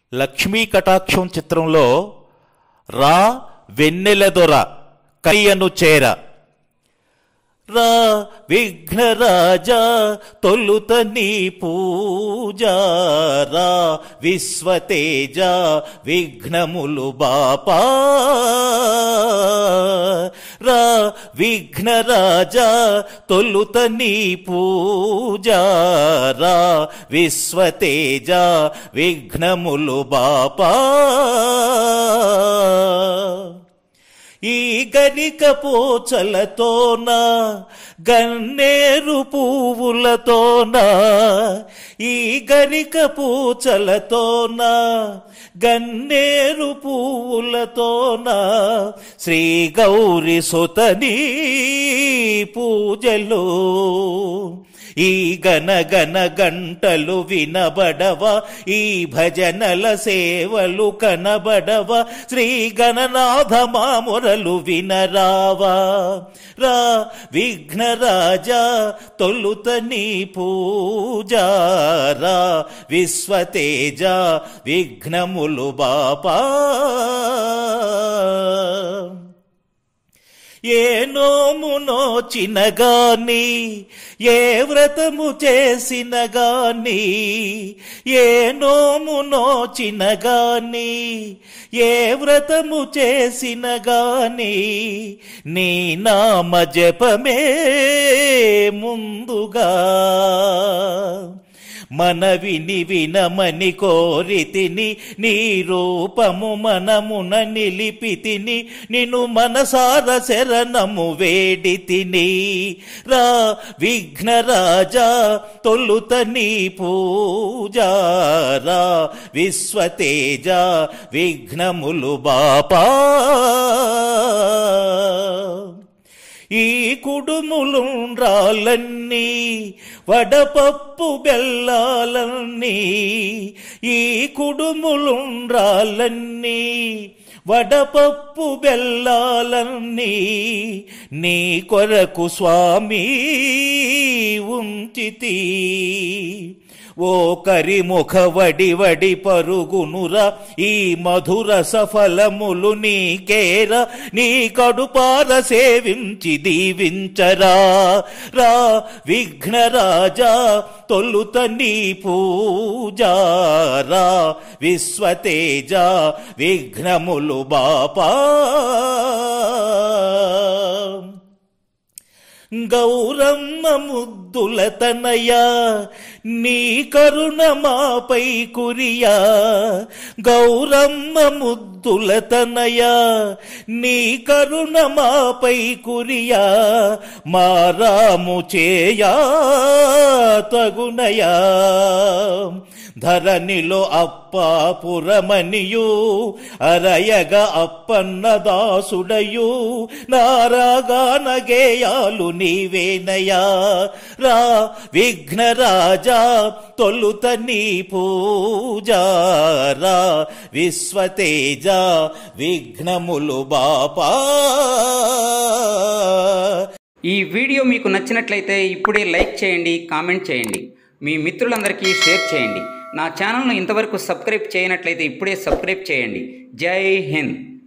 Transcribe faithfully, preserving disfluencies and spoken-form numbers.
లక్ష్మీ కటాక్షం చిత్రంలో రా వెన్నెలదొర కయ్యను చేర రా విఘ్నరాజా తొలుత నీ పూజ రా విశ్వతేజ విఘ్నములు బాపా రా విఘ్నరాజా తొలుత నీ పూజ రా విశ్వతేజ విఘ్నములు బాపా ఈ గరిక పోచలతోన గన్నేరు పువ్వులతోన ఈ గరిక పూచలతోన గన్నేరు పువ్వులతోన శ్రీ గౌరి సుతని పూజలు ఈ గన గన గంటలు వినబడవ ఈ భజనల సేవలు కనబడవ శ్రీ గణనాథ మామురలు వినరావా రా విఘ్నరాజా తొలుత నీ పూజ రా విశ్వతేజ విఘ్నములు బాపా ఏ నోము నోచిన గాని ఏ వ్రతము చేసిన గాని ఏ నోము నోచిన గాని ఏ వ్రతము చేసిన గాని నీ నామ జపమే ముందుగా మనవిని వినమని కోరితిని నీ రూపము మనమున నిలిపితిని నిన్ను మనసార శరణము వేడితిని రా విఘ్నరాజా తొలుత నీ పూజ రా విశ్వతేజ విఘ్నములు బాపా ఈ కుడుములుండ్రాలన్నీ వడపప్పు బెల్లాలన్నీ ఈ కుడుములుండ్రాలన్నీ వడపప్పు బెల్లాలన్నీ నీ కొరకు స్వామి ఉంచితి ఓ కరిముఖ వడి వడి పరుగునురా ఈ మధుర సఫలములు నీకేర నీ కడుపార సేవించి దీవించరా రా విఘ్నరాజా తొలుత నీ పూజ రా విశ్వతేజ విఘ్నములు బాపా గౌరమ్మ ముద్దుల తనయా నీ కరుణ మాపై కురియా గౌరమ్మ ముద్దుల తనయా నీ కరుణ మాపై కురియా మారాము చేయా తగునయా ధరణిలో అప్పాపురమనియు అరయగ అప్పన్నదాసుడయు నారాగాన గేయాలు నీవేనయా రా విఘ్నరాజా తొలుత నీ పూజ రా విశ్వతేజ విఘ్నములు బాపా. ఈ వీడియో మీకు నచ్చినట్లయితే ఇప్పుడే లైక్ చేయండి, కామెంట్ చేయండి, మీ మిత్రులందరికీ షేర్ చేయండి. నా ఛానల్ను ఇంతవరకు సబ్స్క్రైబ్ చేయనట్లయితే ఇప్పుడే సబ్స్క్రైబ్ చేయండి. జై హింద్.